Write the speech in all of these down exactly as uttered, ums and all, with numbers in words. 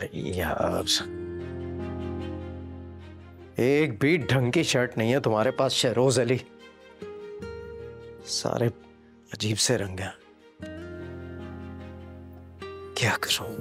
यार एक भी ढंग की शर्ट नहीं है तुम्हारे पास शहरोज अली, सारे अजीब से रंग हैं। क्या करूं?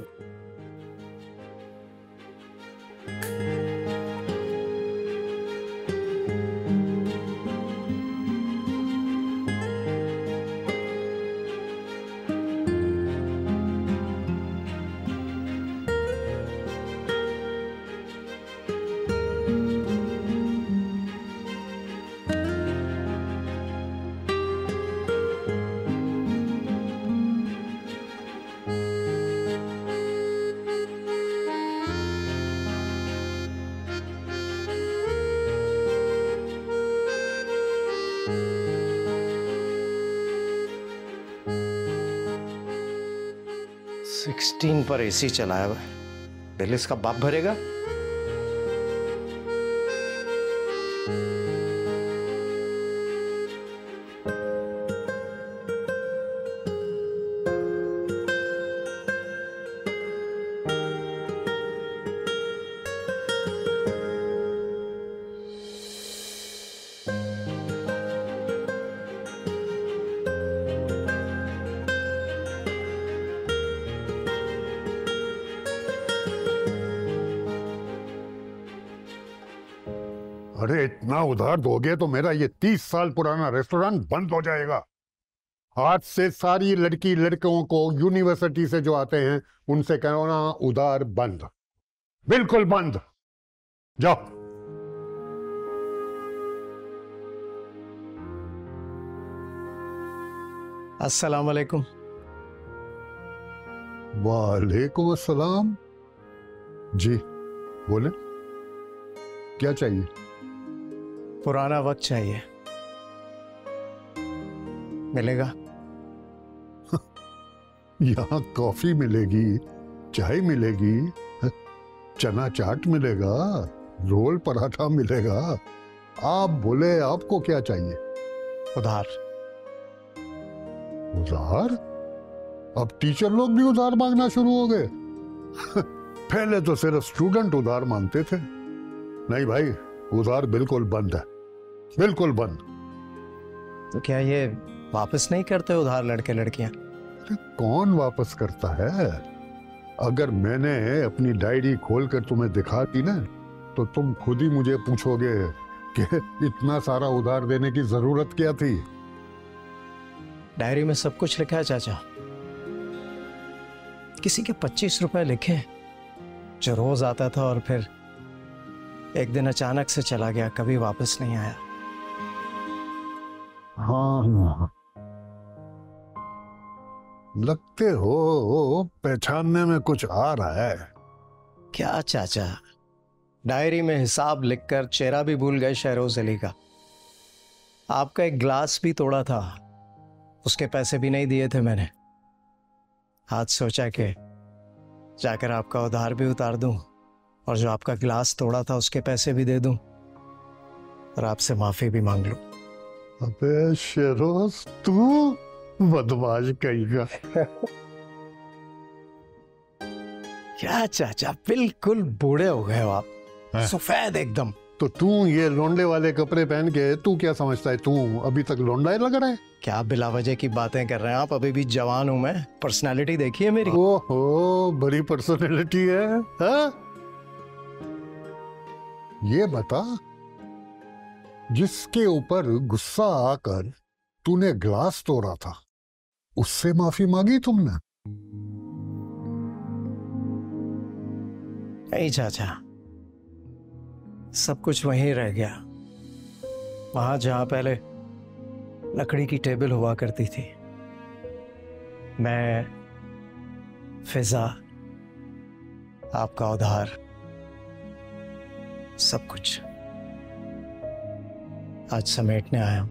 सिक्सटीन पर एसी चलाया हुआ, बिल इसका बाप भरेगा। अरे इतना उधार दोगे तो मेरा ये तीस साल पुराना रेस्टोरेंट बंद हो जाएगा। आज से सारी लड़की लड़कों को यूनिवर्सिटी से जो आते हैं उनसे कहो ना उधार बंद, बिल्कुल बंद। जाओ। अस्सलाम वालेकुम। वालेकुम अस्सलाम। जी बोले, क्या चाहिए? पुराना वक्त चाहिए, मिलेगा? यहाँ कॉफी मिलेगी, चाय मिलेगी, चना चाट मिलेगा, रोल पराठा मिलेगा। आप बोले आपको क्या चाहिए? उधार। उधार? अब टीचर लोग भी उधार मांगना शुरू हो गए। पहले तो सिर्फ स्टूडेंट उधार मांगते थे। नहीं भाई, उधार बिल्कुल बंद है, बिल्कुल बंद। तो क्या ये वापस नहीं करते उधार लड़के लड़कियां? अरे कौन वापस करता है? अगर मैंने अपनी डायरी खोलकर तुम्हें दिखा दी ना तो तुम खुद ही मुझे पूछोगे कि इतना सारा उधार देने की जरूरत क्या थी। डायरी में सब कुछ लिखा है चाचा। किसी के पच्चीस रुपए लिखे जो रोज आता था और फिर एक दिन अचानक से चला गया, कभी वापस नहीं आया। हाँ, लगते हो पहचानने में कुछ आ रहा है। क्या चाचा, डायरी में हिसाब लिखकर चेहरा भी भूल गए शहरोज अली का। आपका एक ग्लास भी तोड़ा था, उसके पैसे भी नहीं दिए थे मैंने। आज सोचा कि जाकर आपका उधार भी उतार दूं और जो आपका गिलास तोड़ा था उसके पैसे भी दे दूं और आपसे माफी भी मांग लूं। अबे शेरोज, तू बदमाश कहेगा। क्या चाचा, बिल्कुल बूढ़े हो गए हो आप, सफेद एकदम। तो तू ये लोंडे वाले कपड़े पहन के तू क्या समझता है? तू अभी तक लोंडा ही लग रहा है? क्या बिलावजह की बातें कर रहे हैं आप? अभी भी जवान हूं मैं, पर्सनालिटी देखिए मेरी। ओहो, बड़ी पर्सनालिटी है, हा? ये बता, जिसके ऊपर गुस्सा आकर तूने ग्लास तोड़ा था उससे माफी मांगी तुमने? नहीं चाचा, सब कुछ वहीं रह गया, वहां जहां पहले लकड़ी की टेबल हुआ करती थी। मैं, फिजा, आपका उधार, सब कुछ आज समेटने आया हूं।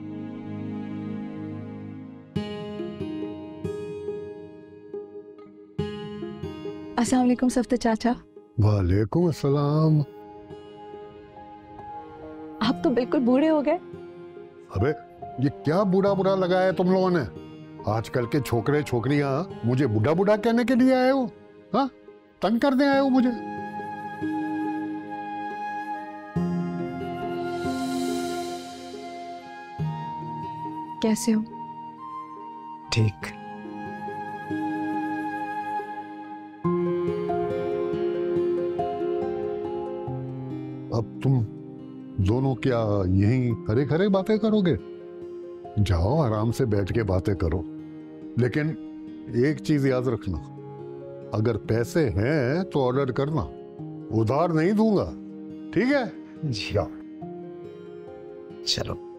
अस्सलाम वालेकुम सफ्ते चाचा। वालेकुम अस्सलाम। आप तो बिल्कुल बूढ़े हो गए। अबे ये क्या बुरा बुरा लगाया है तुम लोगों ने? आजकल के छोकरे छोकरियां मुझे बुढ़ा बुढ़ा कहने के लिए आए हो? हाँ, तंग करने आए हो मुझे? कैसे हो? ठीक। अब तुम दोनों क्या यहीं खड़े खड़े बातें करोगे? जाओ आराम से बैठ के बातें करो, लेकिन एक चीज याद रखना, अगर पैसे हैं तो ऑर्डर करना, उधार नहीं दूंगा, ठीक है? जी जाओ। चलो।